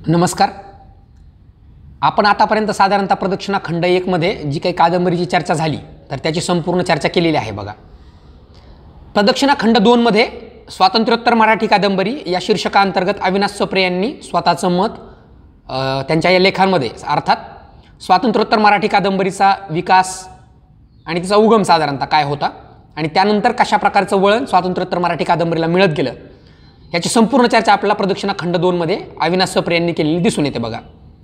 नमस्कार. आपण आतापर्यंत साधारणतः प्रदक्षिणा खंड 1 मध्ये जी काही कादंबरीची चर्चा झाली तर त्याची संपूर्ण चर्चा केलेली आहे बघा. प्रदक्षिणा खंड 2 मध्ये स्वातंत्र्योत्तर मराठी कादंबरी या शीर्षकाअंतर्गत अविनाश सप्रे यांनी स्वतःचं मत त्यांच्या या लेखांमध्ये अर्थात स्वातंत्र्योत्तर मराठी कादंबरीचा विकास आणि तिचा उगम साधारणतः काय होता आणि त्यानंतर कशा प्रकारचं वळण स्वातंत्र्योत्तर मराठी कादंबरीला मिळत गेलं याची संपूर्ण चर्चा आपल्याला प्रदक्षिणा खंड 2 मध्ये अविनाश सप्रे यांनी केलेली दिसून येते बघा.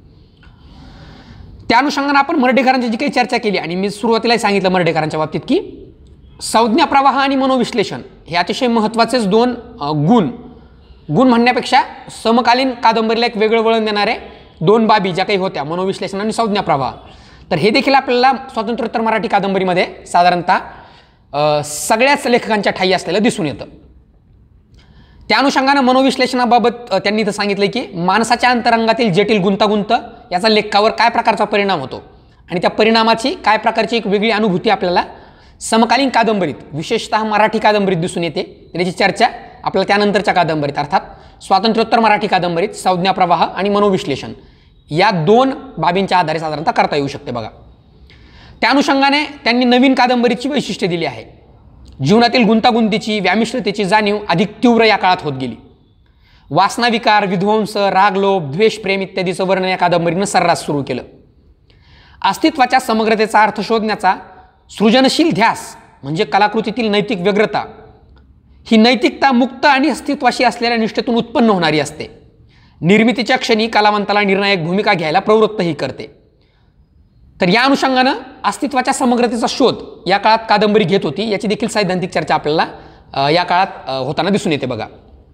त्या अनुषंगाने आपण मर्ढेकरांची जी काही चर्चा केली आणि मी सुरुवातीला सांगितलं मर्ढेकरांच्या बाबतीत की संज्ञा प्रवाह आणि मनोविश्लेषण हे अतिशय महत्त्वाचेच दोन गुण म्हणण्यापेक्षा समकालीन कादंबरीला एक वेगळं वळण देणारे दोन बाबी ज्या काही होत्या मनोविश्लेषण आणि संज्ञा प्रवाह, तर हे देखील आपल्याला स्वातंत्र्योत्तर मराठी कादंबरीमध्ये साधारणतः सगळ्याच लेखकांच्या ठायी असलेलं दिसून येतं. त्या अनुषंगाने मनोविश्लेषणाबाबत त्यांनी इथं सांगितलं की माणसाच्या अंतरंगातील जटिल गुंतागुंत याचा लेखावर काय प्रकारचा परिणाम होतो आणि त्या परिणामाची काय प्रकारची एक वेगळी अनुभूती आपल्याला समकालीन कादंबरीत विशेषतः मराठी कादंबरीत दिसून येते. त्याची चर्चा आपल्याला त्यानंतरच्या कादंबरीत अर्थात स्वातंत्र्योत्तर मराठी कादंबरीत संज्ञा प्रवाह आणि मनोविश्लेषण या दोन बाबींच्या आधारे साधारणतः करता येऊ शकते बघा. त्या अनुषंगाने त्यांनी नवीन कादंबरीची वैशिष्ट्ये दिली आहे. जीवनातील गुंतागुंतीची व्यामिश्रतेची जाणीव अधिक तीव्र या काळात होत गेली. वासनाविकार, विध्वंस, रागलोभ, द्वेष, प्रेम इत्यादीचं वर्णन या कादंबरीनं सर्रास सुरू केलं. अस्तित्वाच्या समग्रतेचा अर्थ शोधण्याचा सृजनशील ध्यास म्हणजे कलाकृतीतील नैतिक व्यग्रता ही नैतिकता मुक्त आणि अस्तित्वाशी असलेल्या निष्ठेतून उत्पन्न होणारी असते. निर्मितीच्या क्षणी कलावंताला निर्णायक भूमिका घ्यायला प्रवृत्तही करते. तर या अनुषंगानं अस्तित्वाच्या समग्रतेचा शोध या काळात कादंबरी घेत होती याची देखील सैद्धांतिक चर्चा आपल्याला या काळात होताना दिसून येते बघा.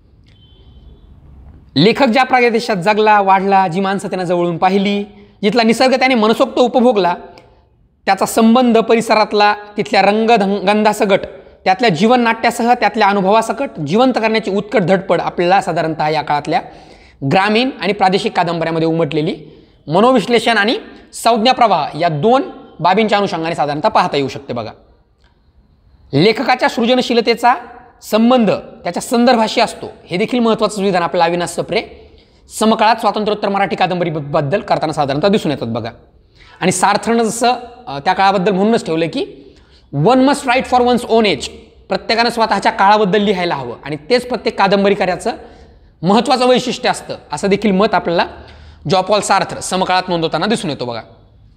लेखक ज्या प्रदेशात जगला वाढला, जी माणसं त्यांना जवळून पाहिली, जिथला निसर्ग त्याने मनसोक्त उपभोगला, त्याचा संबंध परिसरातला तिथल्या रंगगंधासकट त्यातल्या जीवननाट्यासह त्यातल्या अनुभवासकट जिवंत करण्याची उत्कट धडपड आपल्याला साधारणतः या काळातल्या ग्रामीण आणि प्रादेशिक कादंबऱ्यामध्ये उमटलेली मनोविश्लेषण आणि संज्ञा प्रवाह या दोन बाबींच्या अनुषंगाने साधारणतः पाहता येऊ शकते बघा. लेखकाच्या सृजनशीलतेचा संबंध त्याच्या संदर्भाशी असतो हे देखील महत्त्वाचं विधान आपल्याला अविनाश सप्रे समकाळात स्वातंत्र्योत्तर मराठी कादंबरीबद्दल करताना साधारणतः दिसून येतात बघा. आणि सार्थनं जसं त्या काळाबद्दल म्हणूनच ठेवलं की one must write for one's own age, प्रत्येकानं स्वतःच्या काळाबद्दल लिहायला हवं आणि तेच प्रत्येक कादंबरीकाराचं महत्त्वाचं वैशिष्ट्य असतं असं देखील मत आपल्याला जॉन पॉल सार्त्र समकाळात नोंदवताना दिसून येतो बघा.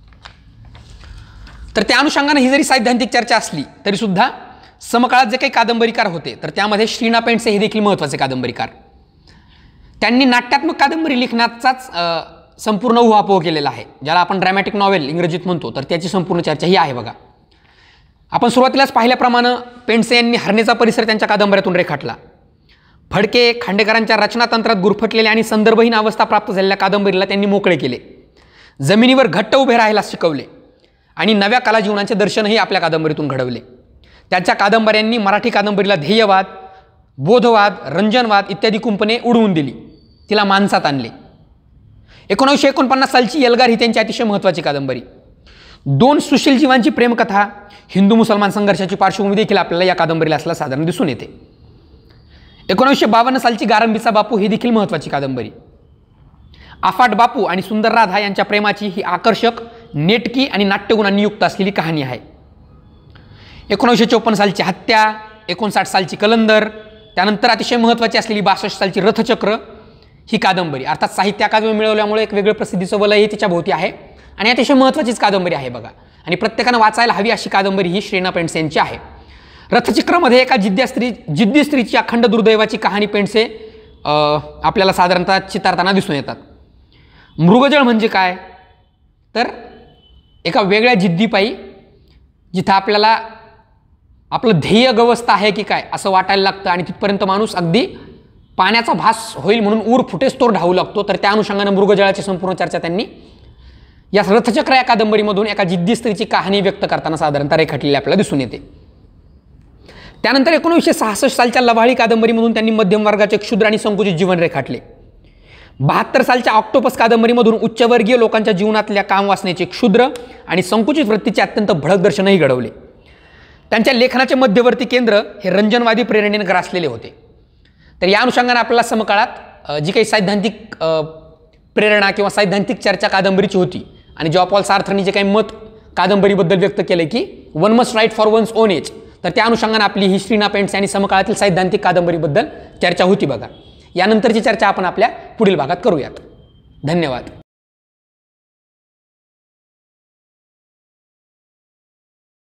तर त्या अनुषंगाने ही जरी सैद्धांतिक चर्चा असली तरी सुद्धा समकाळात जे काही कादंबरीकार होते तर त्यामध्ये श्रीना पेंडसे हे देखील महत्त्वाचे कादंबरीकार. त्यांनी नाट्यात्मक कादंबरी लिखण्याचाच संपूर्ण उहापोह केलेला आहे, ज्याला आपण ड्रॅमॅटिक नॉव्हेल इंग्रजीत म्हणतो. तर त्याची संपूर्ण चर्चा ही आहे बघा. आपण सुरुवातीलाच पाहिल्याप्रमाणे पेंडसे यांनी हरणेचा परिसर त्यांच्या कादंबऱ्यातून रेखाटला. फडके खांडेकरांच्या रचनातंत्रात गुरफटलेल्या आणि संदर्भहीन अवस्था प्राप्त झालेल्या कादंबरीला त्यांनी मोकळे केले. जमिनीवर घट्ट उभे राहायला शिकवले आणि नव्या कलाजीवनाचे दर्शनही आपल्या कादंबरीतून घडवले. त्यांच्या कादंबऱ्यांनी मराठी कादंबरीला ध्येयवाद, बोधवाद, रंजनवाद इत्यादी कुंपणे उडवून दिली, तिला माणसात आणले. 1949 सालची एल्गार ही त्यांची अतिशय महत्त्वाची कादंबरी. दोन सुशील जीवांची प्रेमकथा, हिंदू मुसलमान संघर्षाची पार्श्वभूमी देखील आपल्याला या कादंबरीला असला साधारण दिसून येते. 1952 सालची गारंबीचा बापू ही देखील महत्त्वाची कादंबरी. आफाट बापू आणि सुंदर राधा यांच्या प्रेमाची ही आकर्षक, नेटकी आणि नाट्यगुणांनी युक्त असलेली कहाणी आहे. 1954 सालची हत्या, 59 सालची कलंदर, त्यानंतर अतिशय महत्त्वाची असलेली 62 सालची रथचक्र ही कादंबरी अर्थात साहित्य अकादमी मिळवल्यामुळे एक वेगळं प्रसिद्धीचं वलयही तिच्या भोवती आहे आणि अतिशय महत्त्वाचीच कादंबरी आहे बघा. आणि प्रत्येकानं वाचायला हवी अशी कादंबरी ही श्रीना पेंडसे यांची आहे. रथचक्रामध्ये एका जिद्दी स्त्रीची अखंड दुर्दैवाची कहाणी पेंडसे आपल्याला साधारणतः चितारताना दिसून येतात. मृगजळ म्हणजे काय तर एका वेगळ्या जिद्दीपायी जिथं आपल्याला आपलं ध्येय गवस्त आहे की काय असं वाटायला लागतं आणि तिथपर्यंत माणूस अगदी पाण्याचा भास होईल म्हणून ऊर फुटेस तोर धावू लागतो. तर त्या अनुषंगाने मृगजळाची संपूर्ण चर्चा त्यांनी या रथचक्र या कादंबरीमधून एका जिद्दी स्त्रीची कहाणी व्यक्त करताना साधारणतः रेखाटलेली आपल्याला दिसून येते. त्यानंतर 1966 सालच्या लव्हाळी कादंबरीमधून त्यांनी मध्यम वर्गाचे क्षुद्र आणि संकुचित जीवन रेखाटले. 72 सालच्या ऑक्टोपस कादंबरीमधून उच्चवर्गीय लोकांच्या जीवनातल्या कामवासनेचे क्षुद्र आणि संकुचित वृत्तीचे अत्यंत भडक दर्शनही घडवले. त्यांच्या लेखनाचे मध्यवर्ती केंद्र हे रंजनवादी प्रेरणेने ग्रासलेले होते. तर या अनुषंगाने आपल्याला समकाळात जी काही सैद्धांतिक प्रेरणा किंवा सैद्धांतिक चर्चा कादंबरीची होती आणि जेव्हा पॉल सार्थरनी जे काही मत कादंबरीबद्दल व्यक्त केलं की one must write for one's own age, तर त्या अनुषंगाने आपली ही श्रीना पेंड्से आणि समकाळातील सैद्धांतिक कादंबरीबद्दल चर्चा होती बघा. यानंतरची चर्चा आपण आपल्या पुढील भागात करूयात. धन्यवाद.